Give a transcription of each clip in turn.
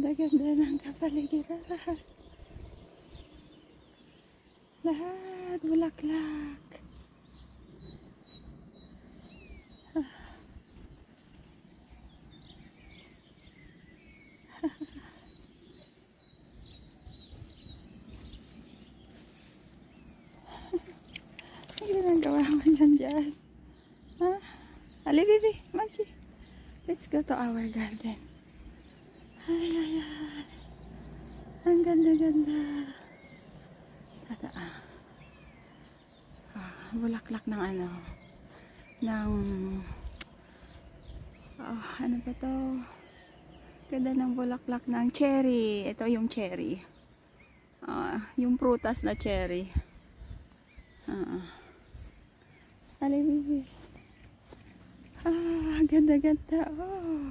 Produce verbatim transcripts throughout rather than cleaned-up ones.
ganda-ganda ng kapaligiran. Lahat bulaklak. Ang ginagawa mo yan, Jazz? Ha? Ali, baby, Magsi. Let's go to our garden. Ay, ay, ay. Ang ganda-ganda. Tata, ah. Ah, bulaklak ng ano. Ng... Oh, ano ba to? Ganda ng bulaklak ng cherry. Ito yung cherry. Ah, yung prutas na cherry. Ah. Ali, baby. Ah, ganda-ganda. Oh.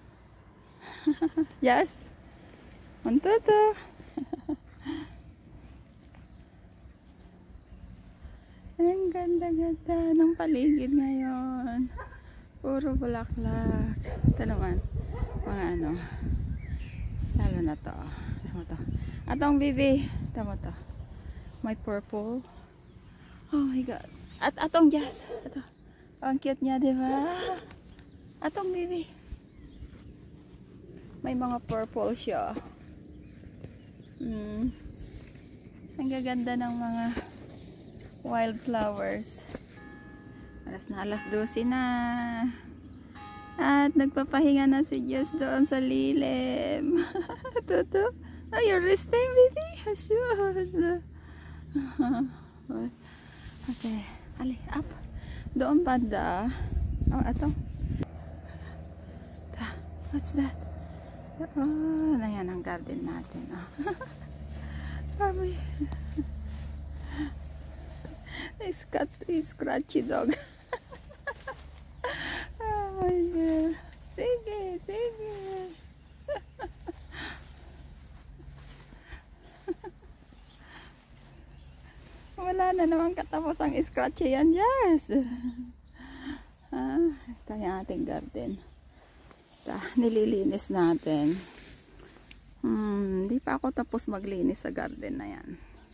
Yes. Unto to. Ang ganda-ganda ng paligid ngayon. Puro bulaklak. Ito naman. Mga ano. Lalo na to. Tama to. Atong baby. Tama to. May purple. Oh my God. At atong Jazz. Ato. Ang cute niya, di ba? Atong baby. May mga purple siya. Hmm. Ang gaganda ng mga wildflowers. Alas na alas dose na. At nagpapahinga na si Jess doon sa lilim. Toto. Oh, you're resting, baby? Sure. Okay. Ali, up. Doon banda. Oh, ato. What's that? Oh, na yan ang garden natin. Oh. Mami. Scratchy dog. Oh my God. Sige, sige. Wala na naman katapos ang scratchy yan, Jess. Ah, ito yung ating garden. Ito, nililinis natin. Hmm, di pa ako tapos maglinis sa garden na yan.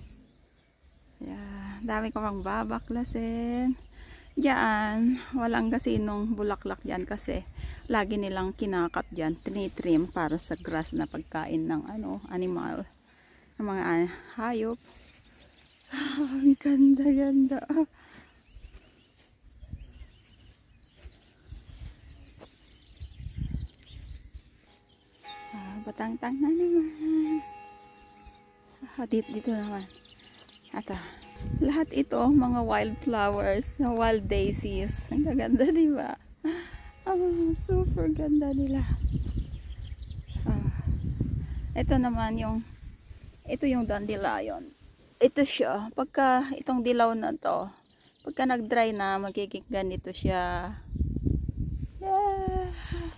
Yeah, dami ko pang babaklasin. Diyan, walang gasinong bulaklak dyan kasi lagi nilang kinakat dyan, tinitrim para sa grass na pagkain ng ano, animal, ng mga uh, hayop. Ang ganda-ganda. Ah, batang-tang na naman. Ah, dito, dito naman. Ata. Lahat ito, mga wildflowers, wild daisies. Ang ganda, di ba? Oh, super ganda nila. Ah. Ito naman yung, ito yung dandelion. Ito siya, pagka itong dilaw na to, pagka nag-dry na, magiging ganito siya. Yeah.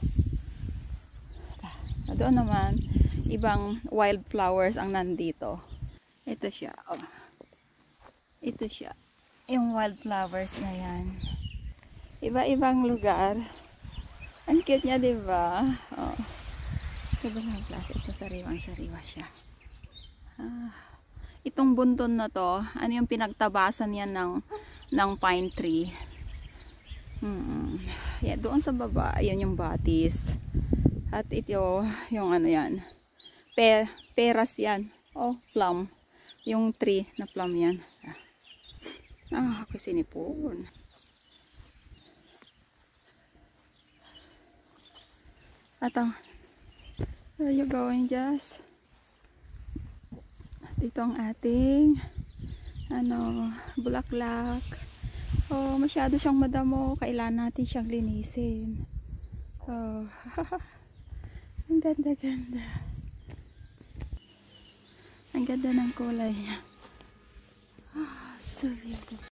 Doon naman, ibang wildflowers ang nandito. Ito siya, oh. Ito siya, yung wildflowers na yan. Iba-ibang lugar. Ang cute niya, diba? Oh. Ito lang klase, ito sariwang-sariwa siya. Ah. Itong bundon na to, ano yung pinagtabasan yan ng, ng pine tree. Hmm. Yeah, doon sa baba, ayun yung batis. At ito, yung ano yan, pe, peras yan. Oh, plum. Yung tree na plum yan. Ah, ako sinipon. Atong, where are you going, Jess? Ito ang ating ano, bulaklak. Oh, masyado siyang madamo. Kailangan natin siyang linisin. Oh, ang ganda-ganda. Ang ganda ng kulay niya. Oh, so beautiful.